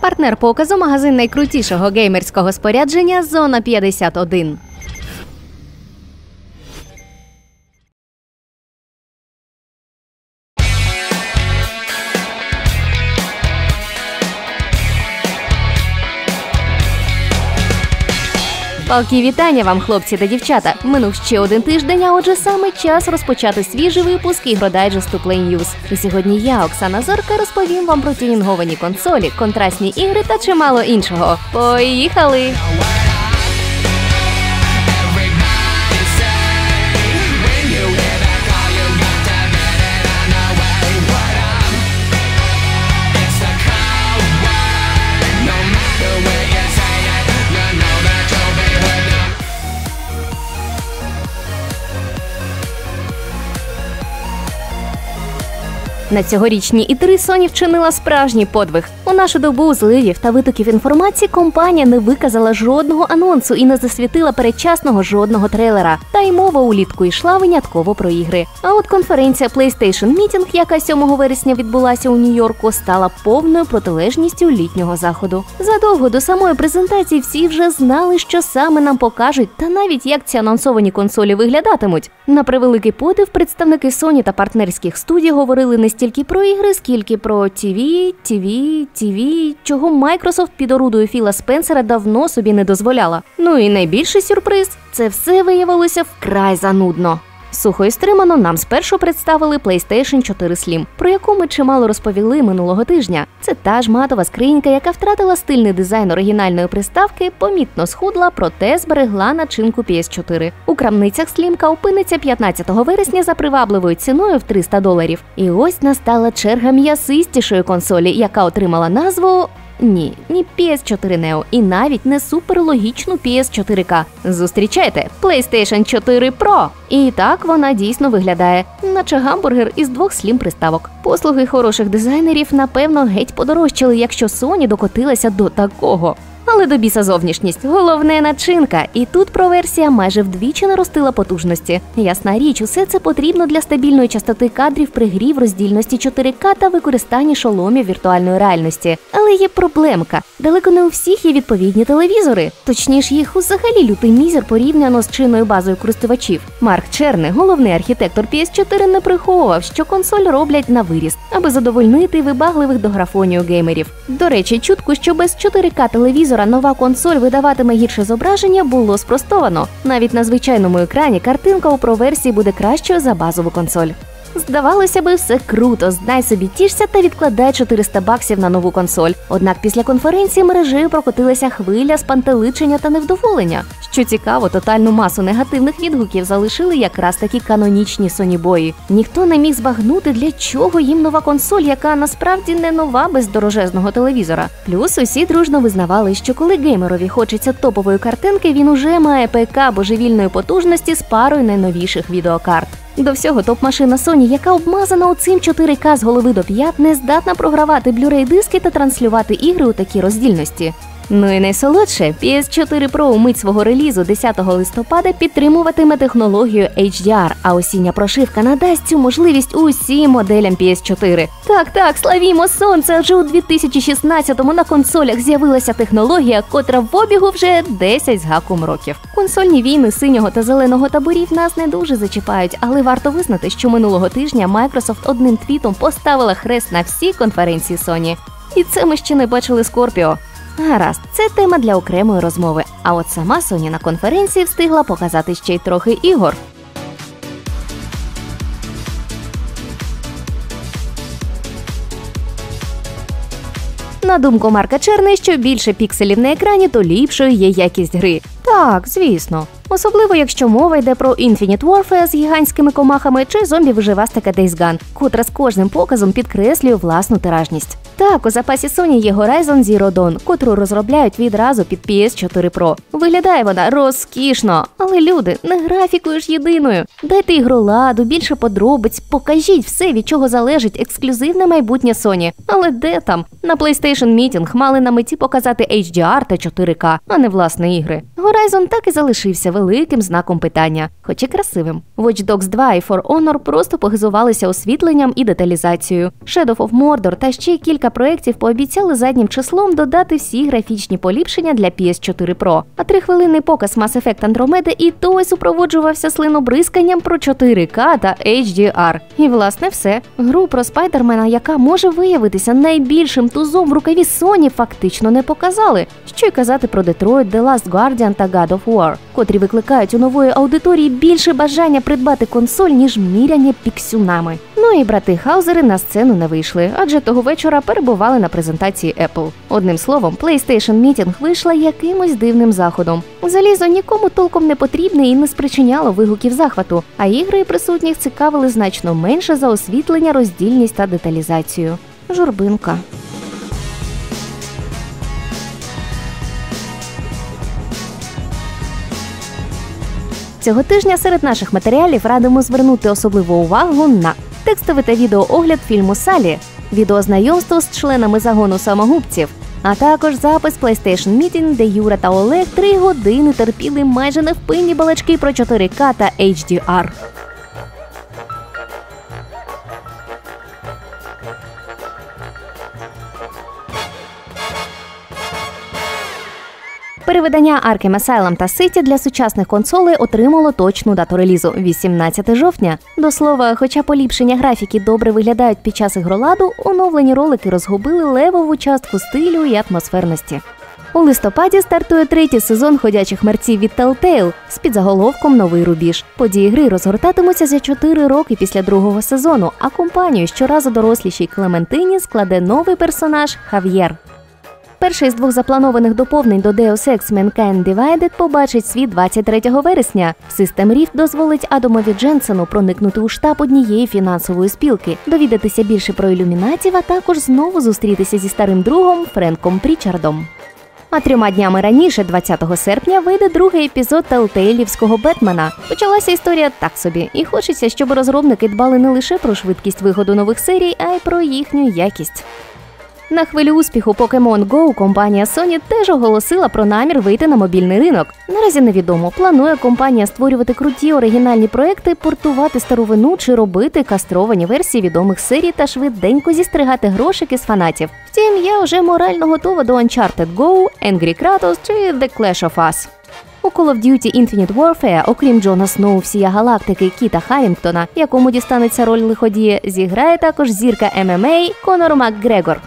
Партнер показу – магазин найкрутішого геймерського спорядження «Зона 51». Палкі вітання вам, хлопці та дівчата! Минув ще один тиждень, а отже саме час розпочати свіжий випуск ігродайджесту Play News. І сьогодні я, Оксана Зорка, розповім вам про тюнінговані консолі, контрастні ігри та чимало іншого. Поїхали! На цьогорічній E3 Sony вчинила справжній подвиг. У нашу добу зливів та витоків інформації компанія не виказала жодного анонсу і не засвітила передчасного жодного трейлера. Та й мова улітку йшла винятково про ігри. А от конференція PlayStation Meeting, яка 7 вересня відбулася у Нью-Йорку, стала повною протилежністю літнього заходу. Задовго до самої презентації всі вже знали, що саме нам покажуть, та навіть як ці анонсовані консолі виглядатимуть. На превеликий подив, представники Sony та партнерських студій говорили не стільки про ігри, скільки про TV, чого Microsoft під орудою Філа Спенсера давно собі не дозволяла. Ну і найбільший сюрприз – це все виявилося вкрай занудно. Сухо і стримано нам спершу представили PlayStation 4 Slim, про яку ми чимало розповіли минулого тижня. Це та ж матова скринька, яка втратила стильний дизайн оригінальної приставки, помітно схудла, проте зберегла начинку PS4. У крамницях Slimка опиниться 15 вересня за привабливою ціною в $300. І ось настала черга м'ясистішої консолі, яка отримала назву... Ні, PS4 Neo і навіть не суперлогічну PS4K. Зустрічайте, PlayStation 4 Pro! І так вона дійсно виглядає, наче гамбургер із 2 Slim-приставок. Послуги хороших дизайнерів, напевно, геть подорожчали, якщо Sony докотилася до такого. Але до біса зовнішність. Головне – начинка. І тут Pro-версія майже вдвічі наростила потужності. Ясна річ, усе це потрібно для стабільної частоти кадрів при грі в роздільності 4К та використанні шоломів віртуальної реальності. Але є проблемка. Далеко не у всіх є відповідні телевізори. Точніше, їх взагалі лютий мізер порівняно з чинною базою користувачів. Марк Черни, головний архітектор PS4, не приховував, що консоль роблять на виріст, аби задовольнити вибагливих до графонію геймерів. До речі, чутку, що без 4К телевізора нова консоль видаватиме гірше зображення, було спростовано. Навіть на звичайному екрані картинка у Pro-версії буде кращою за базову консоль. Здавалося би, все круто, знай собі тішся та відкладай $400 на нову консоль. Однак після конференції мережею прокотилася хвиля спантеличення та невдоволення. Що цікаво, тотальну масу негативних відгуків залишили якраз такі канонічні сонібої. Ніхто не міг збагнути, для чого їм нова консоль, яка насправді не нова без дорожезного телевізора. Плюс усі дружно визнавали, що коли геймерові хочеться топової картинки, він уже має ПК божевільної потужності з парою найновіших відеокарт. До всього топ-машина Sony, яка обмазана оцим 4К з голови до п'ят, не здатна програвати Blu-ray-диски та транслювати ігри у такій роздільності. Ну і найсолодше, PS4 Pro у мить свого релізу 10 листопада підтримуватиме технологію HDR, а осіння прошивка надасть цю можливість усім моделям PS4. Так, славімо сонце, адже у 2016-му на консолях з'явилася технологія, котра в обігу вже 10 з гаком років. Консольні війни синього та зеленого таборів нас не дуже зачіпають, але варто визнати, що минулого тижня Microsoft одним твітом поставила хрест на всі конференції Sony. І це ми ще не бачили Scorpio. Гаразд, це тема для окремої розмови. А от сама Sony на конференції встигла показати ще й трохи ігор. На думку Марка Черни, що більше пікселів на екрані, то ліпшою є якість гри. Так, звісно. Особливо, якщо мова йде про Infinite Warfare з гігантськими комахами чи зомбі-виживастика Days Gone, котра з кожним показом підкреслює власну тиражність. Так, у запасі Sony є Horizon Zero Dawn, котру розробляють відразу під PS4 Pro. Виглядає вона розкішно, але люди, не графікою ж єдиною. Дайте ігроладу, більше подробиць, покажіть все, від чого залежить ексклюзивне майбутнє Sony. Але де там? На PlayStation Meeting мали на меті показати HDR та 4К, а не власне ігри. Horizon так і залишився великим знаком питання, хоч і красивим. Watch Dogs 2 і For Honor просто похизувалися освітленням і деталізацією. Shadow of Mordor та ще кілька проєктів пообіцяли заднім числом додати всі графічні поліпшення для PS4 Pro. А 3-хвилинний показ Mass Effect Andromeda і той супроводжувався слинобризканням про 4К та HDR. І, власне, все. Гру про Спайдермена, яка може виявитися найбільшим тузом в рукаві Sony, фактично не показали. Що й казати про Detroit, The Last Guardian та God of War, котрі викликають у нової аудиторії більше бажання придбати консоль, ніж міряння піксюнами. Ну і брати Хаузери на сцену не вийшли, адже того вечора перебували на презентації Apple. Одним словом, PlayStation Meeting вийшла якимось дивним заходом. Залізо нікому толком не потрібне і не спричиняло вигуків захвату, а ігри присутніх цікавили значно менше за освітлення, роздільність та деталізацію. Журбинка. Цього тижня серед наших матеріалів радимо звернути особливу увагу на текстовий та відеоогляд фільму «Салі», відеознайомство з членами загону самогубців, а також запис PlayStation Meeting, де Юра та Олег 3 години терпіли майже невпинні балачки про 4К та HDR. Перевидання Arkham Asylum та City для сучасних консолей отримало точну дату релізу – 18 жовтня. До слова, хоча поліпшення графіки добре виглядають під час ігроладу, оновлені ролики розгубили левову частку стилю і атмосферності. У листопаді стартує 3-й сезон «Ходячих мерців» від Telltale з підзаголовком «Новий рубіж». Події гри розгортатимуться за 4 роки після 2-го сезону, а компанію щоразу дорослішій Клементині складе новий персонаж – Хав'єр. Перший з 2 запланованих доповнень до Deus Ex Mankind Divided побачить світ 23 вересня. System Rift дозволить Адамові Дженсену проникнути у штаб однієї фінансової спілки, довідатися більше про ілюмінатів, а також знову зустрітися зі старим другом Френком Прічардом. А 3 днями раніше, 20 серпня, вийде 2-й епізод Телтейлівського Бетмена. Почалася історія так собі, і хочеться, щоб розробники дбали не лише про швидкість виходу нових серій, а й про їхню якість. На хвилі успіху Pokemon Go компанія Sony теж оголосила про намір вийти на мобільний ринок. Наразі невідомо, планує компанія створювати круті оригінальні проекти, портувати старовину чи робити кастровані версії відомих серій та швиденько зістригати грошики з фанатів. Втім, я вже морально готова до Uncharted Go, Angry Kratos чи The Clash of Us. У Call of Duty Infinite Warfare, окрім Джона Сноу всія галактики Кіта Харрінгтона, якому дістанеться роль лиходія, зіграє також зірка ММА Конор Макгрегор.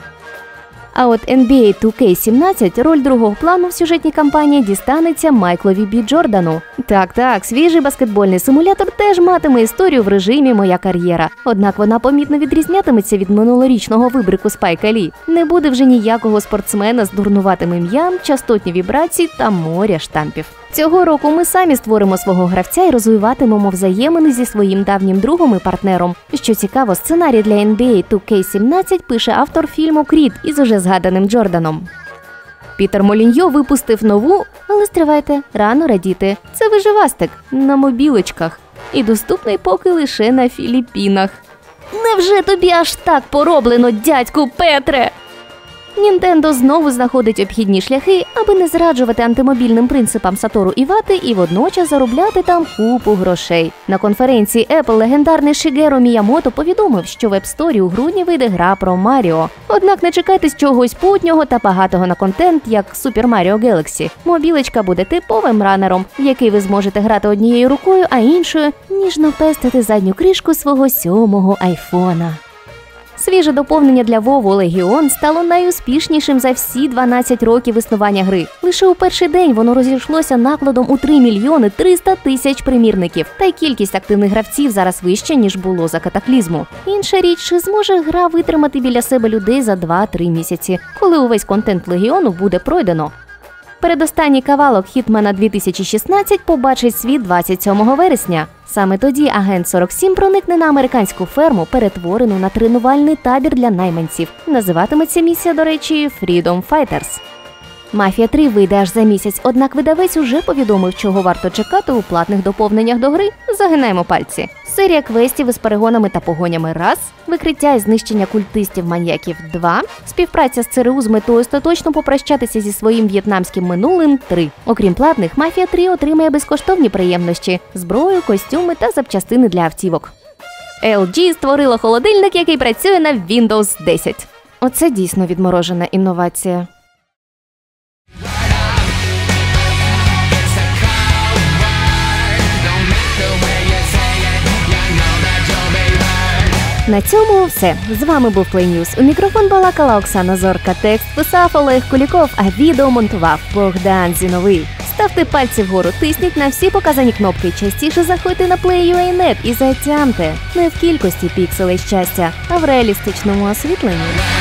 А от NBA 2K17 роль другого плану в сюжетній кампанії дістанеться Майклові Бі Джордану. Так, свіжий баскетбольний симулятор теж матиме історію в режимі «Моя кар'єра». Однак вона помітно відрізнятиметься від минулорічного вибрику Спайка Лі. Не буде вже ніякого спортсмена з дурнуватим ім'ям, частотні вібрації та моря штампів. Цього року ми самі створимо свого гравця і розвиватимемо взаємини зі своїм давнім другом і партнером. Що цікаво, сценарій для NBA 2K17 пише автор фільму «Крід» із уже згаданим Джорданом. Пітер Моліньо випустив нову, але стривайте, рано радіти. Це виживастик на мобілочках. І доступний поки лише на Філіппінах. Невже тобі аж так пороблено, дядьку Петре? Нінтендо знову знаходить обхідні шляхи, аби не зраджувати антимобільним принципам Сатору Івати і водночас заробляти там купу грошей. На конференції Apple легендарний Шігеро Міямото повідомив, що в App Store у грудні вийде гра про Маріо. Однак не чекайтесь чогось путнього та багатого на контент, як Super Mario Galaxy. Мобілочка буде типовим ранером, в який ви зможете грати однією рукою, а іншою ніжно пестити задню кришку свого 7-го айфона. Свіже доповнення для WoW Легіон стало найуспішнішим за всі 12 років існування гри. Лише у перший день воно розійшлося накладом у 3 мільйони 300 тисяч примірників. Та й кількість активних гравців зараз вища, ніж було за катаклізму. Інша річ, чи зможе гра витримати біля себе людей за 2-3 місяці, коли увесь контент Легіону буде пройдено. Передостанній кавалок Хітмена 2016 побачить світ 27 вересня. Саме тоді агент 47 проникне на американську ферму, перетворену на тренувальний табір для найманців. Називатиметься місія, до речі, Freedom Fighters. Мафія 3 вийде аж за місяць, однак видавець уже повідомив, чого варто чекати у платних доповненнях до гри. Загинаємо пальці. Серія квестів із перегонами та погонями – раз, викриття і знищення культистів-маньяків – 2, співпраця з ЦРУ з метою остаточно попрощатися зі своїм в'єтнамським минулим – 3. Окрім платних, Мафія 3 отримає безкоштовні приємності – зброю, костюми та запчастини для автівок. LG створила холодильник, який працює на Windows 10. Оце дійсно відморожена інновація. На цьому все. З вами був Play News. У мікрофон балакала Оксана Зорка. Текст писав Олег Куліков, а відео монтував Богдан Зіновий. Ставте пальці вгору, тисніть на всі показані кнопки. Частіше заходьте на Play.ua.net і затямте. Не в кількості пікселей щастя, а в реалістичному освітленні.